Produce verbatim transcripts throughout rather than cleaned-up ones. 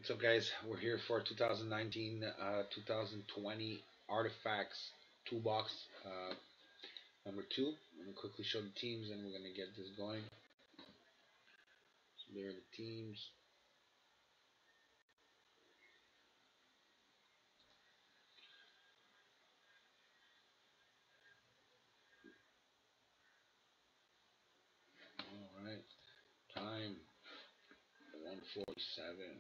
What's up, guys? We're here for two thousand nineteen, uh, two thousand twenty Artifacts Toolbox uh, number two. I'm gonna quickly show the teams, and we're gonna get this going. So there are the teams. All right, time one forty-seven.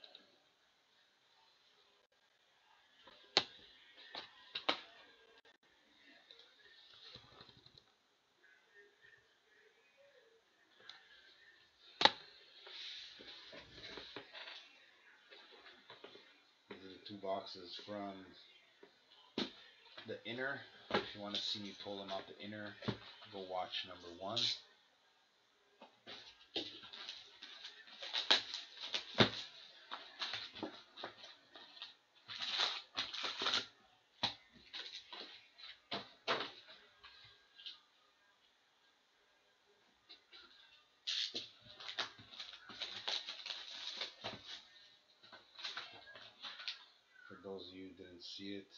These are the two boxes from the inner. If you want to see me pull them out the inner, go watch number one. For those of you who didn't see it,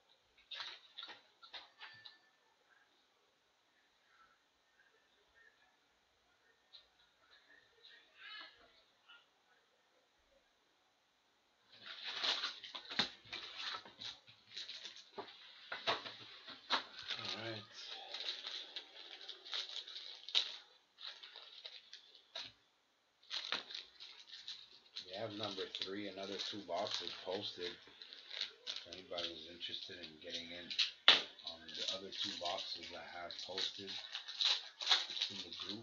all right. We have number three, another two boxes posted. If anybody is interested in getting in on the other two boxes I have posted in the group.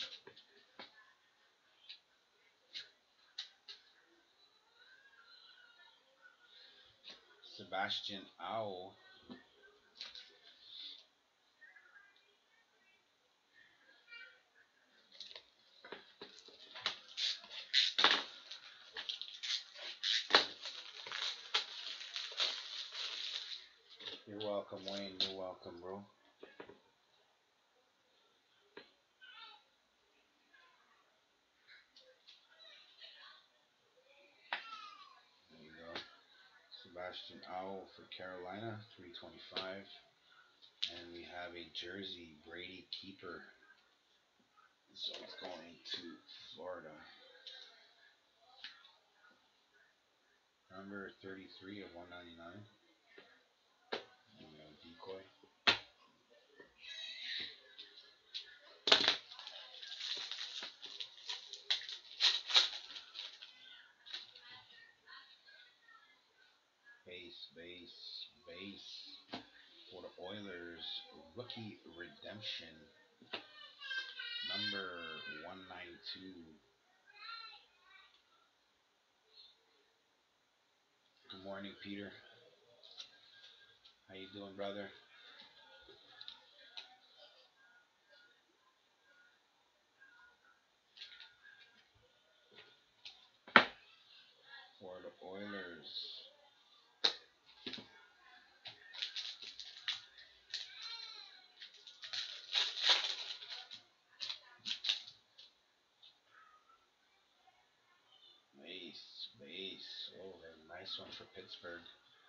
Sebastian Owl. You're welcome, Wayne. You're welcome, bro. There you go. Sebastian Owl for Carolina, three twenty-five. And we have a jersey, Brady Keeper. So it's going to Florida. Number thirty-three of one ninety-nine. You know, decoy. Base, base, base. For the Oilers, rookie redemption. Number one ninety-two. Good morning, Peter. How you doing, brother? For the Oilers, base, base. Oh, a nice one for Pittsburgh.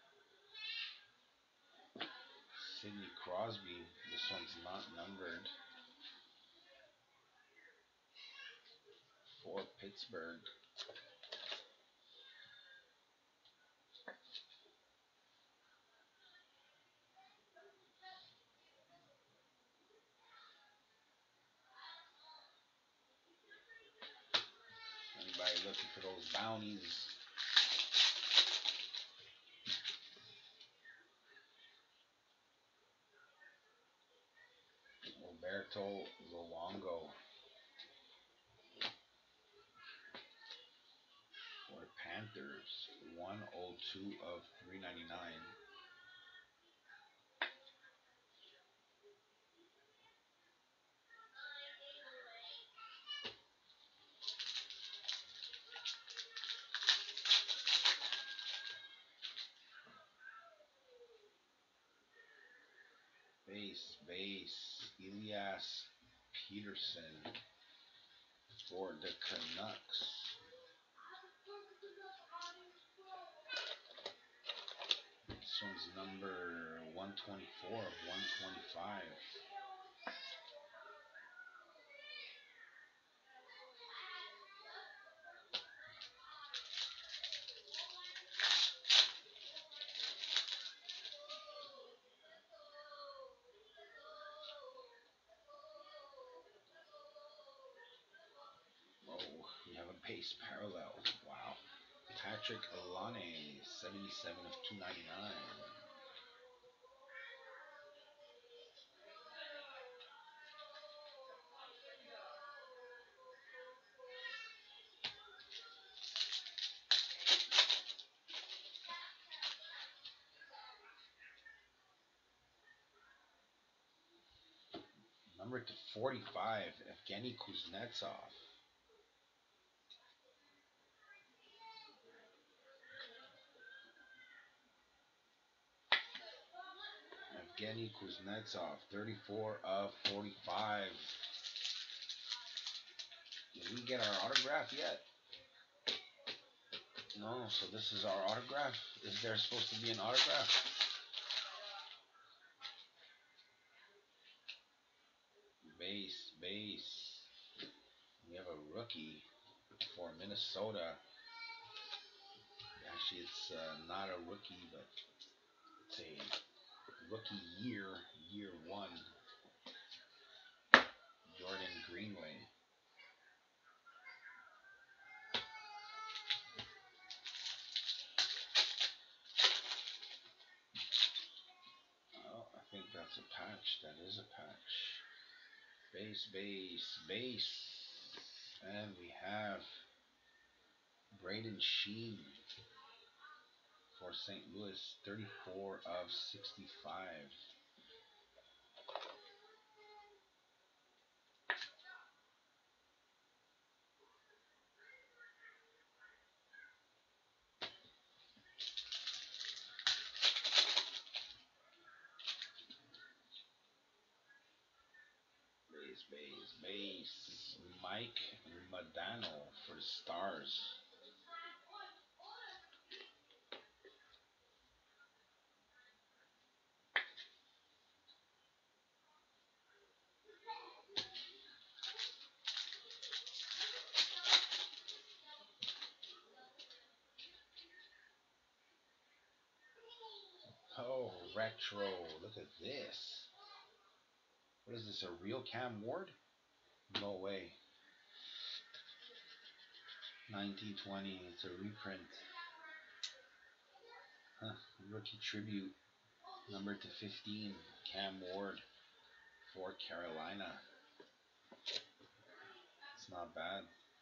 Sidney Crosby. This one's not numbered. For Pittsburgh. Anybody looking for those bounties? Roberto Luongo. For Panthers, one oh two of three ninety-nine. Base, base, Elias Peterson for the Canucks. This one's number one twenty-four of one twenty-five. Oh, we have a base parallel. Wow. Patrick Alane, seventy-seven of two ninety-nine. Number to forty-five, Evgeny Kuznetsov. Evgeny Kuznetsov, thirty-four of forty-five. Did we get our autograph yet? No, so this is our autograph. Is there supposed to be an autograph? Base, base. We have a rookie for Minnesota. Actually, it's uh, not a rookie, but it's a rookie year, year one. Jordan Greenway. Oh, I think that's a patch. That is a patch. Base, base, base. And we have Braden Sheen for Saint Louis, thirty-four of sixty-five. Base, base, base. Mike Modano for the Stars. Oh, retro. Look at this. What is this, a real Cam Ward? No way. nineteen twenty, it's a reprint. Huh, rookie tribute. Number to fifteen, Cam Ward for Carolina. It's not bad.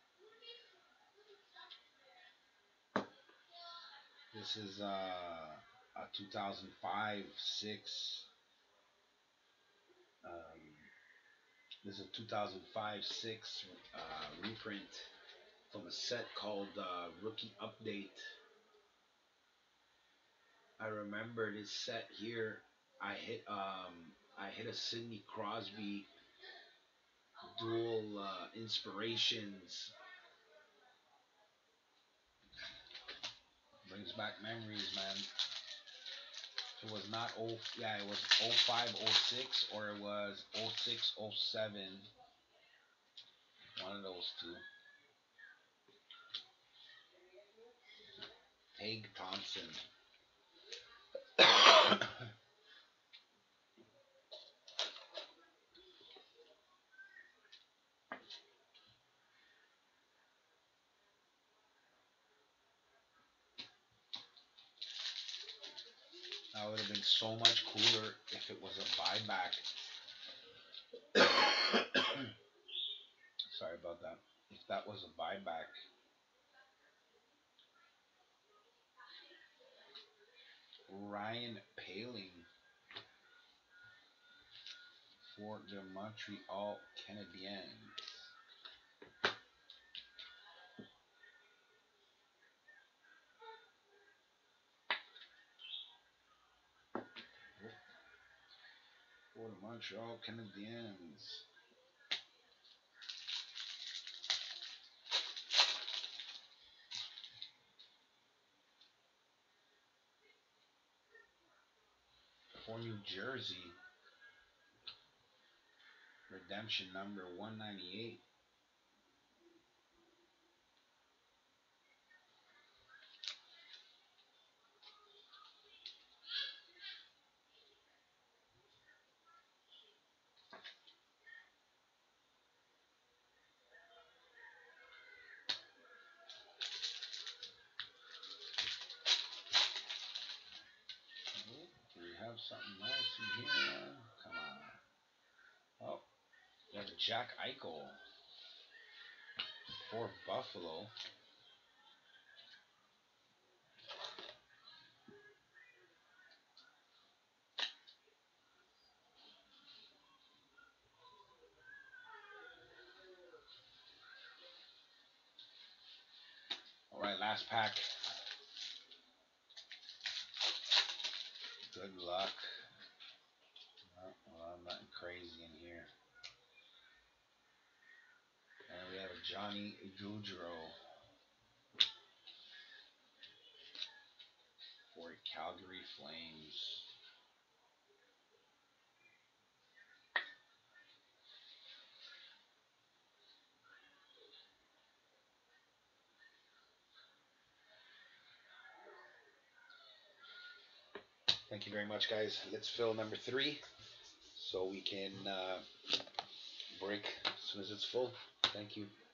This is uh, a two thousand five six. Um, this is a two thousand five six uh, reprint from a set called uh, Rookie Update. I remember this set here. I hit um, I hit a Sidney Crosby dual uh, inspirations. Brings back memories, man. It was not oh yeah, it was oh five oh six or it was oh six oh seven. One of those two. Tage Thompson. That would have been so much cooler if it was a buyback. Sorry about that. If that was a buyback. Ryan Poehling for the Montreal Canadiens. For the Montreal Canadiens. for New Jersey. Redemption number one ninety-eight. Do we have something nice in here? Come on. Oh, we have a Jack Eichel for Buffalo. All right, last pack. Good luck. Oh, well, nothing crazy in here. And we have a Johnny Gaudreau for Calgary Flames. Thank you very much, guys. Let's fill number three so we can uh, break as soon as it's full. Thank you.